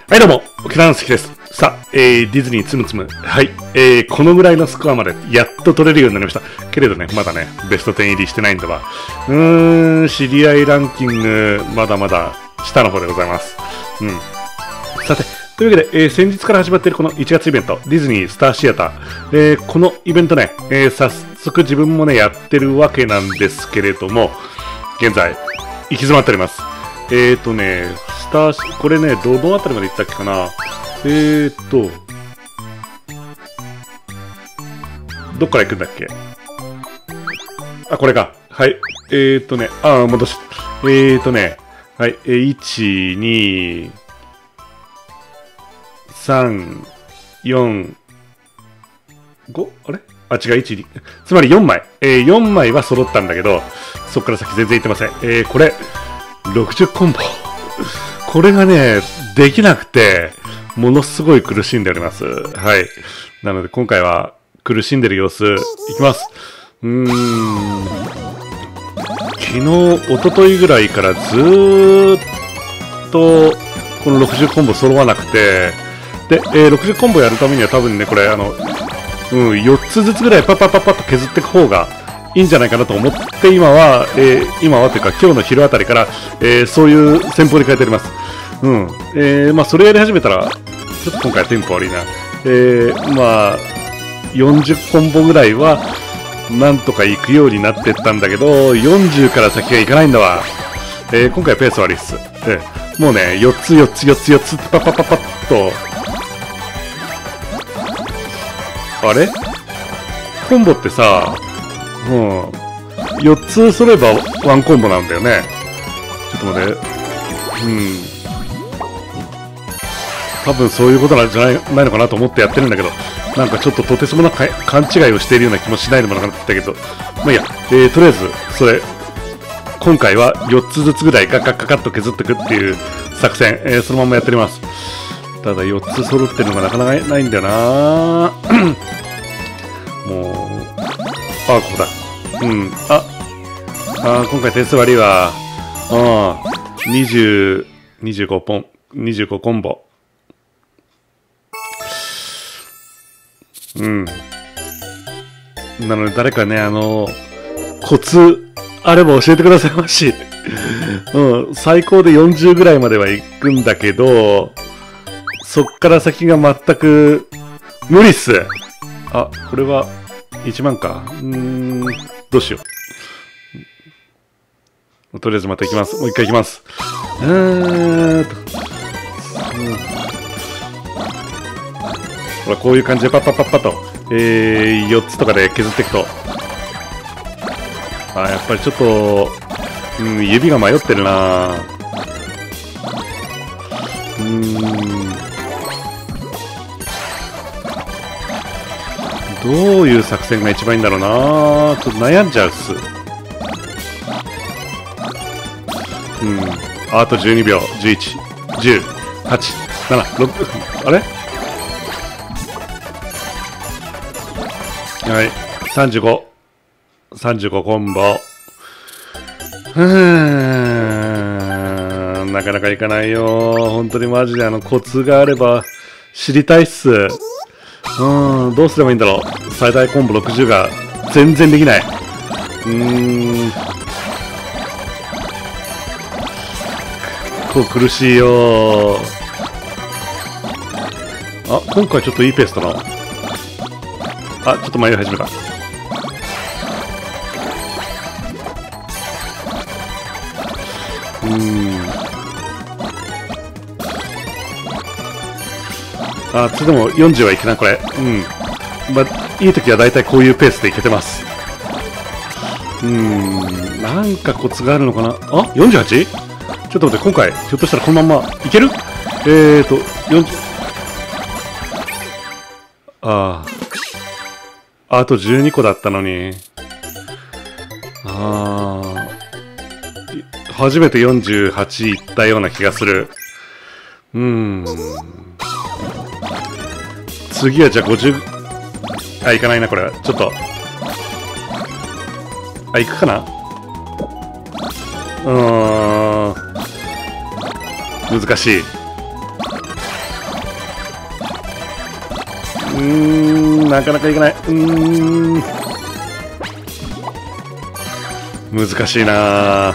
はいどうも、沖縄の関です。さあ、ディズニーつむつむ。はい、このぐらいのスコアまでやっと取れるようになりました。けれどね、まだね、ベスト10入りしてないんだわ。知り合いランキング、まだまだ下の方でございます。さて、というわけで、先日から始まっているこの1月イベント、ディズニースターシアター。このイベントね、早速自分もね、やってるわけなんですけれども、現在、行き詰まっております。スター、これね、どのあたりまで行ったっけかな。どっから行くんだっけ。あ、これか。はい。戻し。はい。1、2、3、4、5? あれあ、違う、1、2。つまり4枚。4枚は揃ったんだけど、そっから先全然行ってません。これ、60コンボ。これがね、できなくて、ものすごい苦しんでおります。はい。なので今回は苦しんでる様子、いきます。昨日、一昨日ぐらいからずーっと、この60コンボ揃わなくて、で、60コンボやるためには多分ね、これ、4つずつぐらいパッパッパッパッと削っていく方がいいんじゃないかなと思って、今はというか今日の昼あたりから、そういう戦法に変えております。それやり始めたら、ちょっと今回テンポ悪いな。40コンボぐらいは、なんとか行くようになってったんだけど、40から先がいかないんだわ。今回ペース悪いっす。もうね、4つってパッパッパッパッと、あれコンボってさ、4つ揃えば1コンボなんだよね。ちょっと待って。多分そういうことなんじゃないのかなと思ってやってるんだけど、なんかちょっととてつもなく勘違いをしているような気もしないでもなかったけど、まあいいや、とりあえず、それ、今回は4つずつぐらいカッカッと削っていくっていう作戦、そのままやっております。ただ4つ揃ってるのがなかなかないんだよなもう、ここだ。今回点数悪いわ。25コンボ。なので誰かね、コツあれば教えてくださいまし。最高で40ぐらいまでは行くんだけど、そっから先が全く無理っす。あ、これは1万か。どうしよう。とりあえずまた行きます。もう一回行きます。ほら、こういう感じでパッパッパッパッと、4つとかで削っていくと。やっぱりちょっと、指が迷ってるなどういう作戦が一番いいんだろうなちょっと悩んじゃうっす。あと12秒、11、10、8、7、6、あれはい、35コンボ。なかなかいかないよ。本当にマジでコツがあれば知りたいっす。どうすればいいんだろう。最大コンボ60が全然できない。結構苦しいよ。今回ちょっといいペースだな。ちょっと迷い始めた。でも40はいけない、これ。いい時はだいたいこういうペースでいけてます。なんかコツがあるのかな。48? ちょっと待って、今回、ひょっとしたらこのまんまいける40。あと12個だったのに。初めて48いったような気がする。次はじゃあ50、いかないな、これ。ちょっと。いくかな。難しい。 なかなかいかない。難しいな。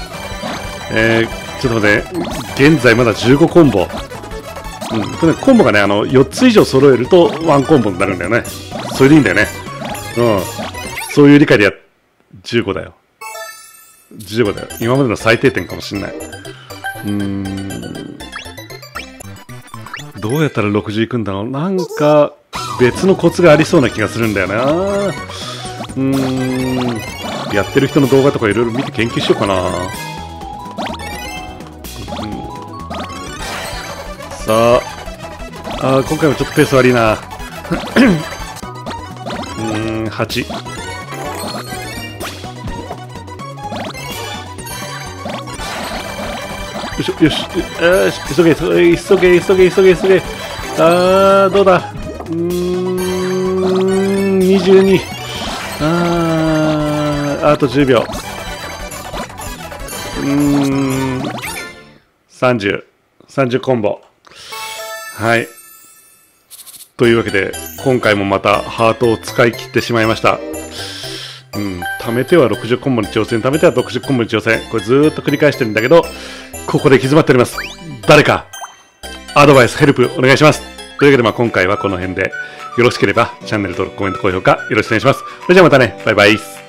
ちょっと待って、現在まだ15コンボ。コンボがね、4つ以上揃えると1コンボになるんだよね。それでいいんだよね。そういう理解で15だよ。15だよ。今までの最低点かもしんない。どうやったら60いくんだろう。なんか、別のコツがありそうな気がするんだよな。やってる人の動画とかいろいろ見て研究しようかな。さあ、今回もちょっとペース悪いな。8。よし、よし、急げ、急げ、急げ、急げ、急げ。どうだ。22。あと10秒。30コンボ。はい。というわけで、今回もまたハートを使い切ってしまいました。貯めては60コンボに挑戦、貯めては60コンボに挑戦。これずーっと繰り返してるんだけど、ここで行き詰まっております。誰か、アドバイス、ヘルプお願いします。というわけで、今回はこの辺で、よろしければチャンネル登録、コメント、高評価よろしくお願いします。それじゃあまたね、バイバイ。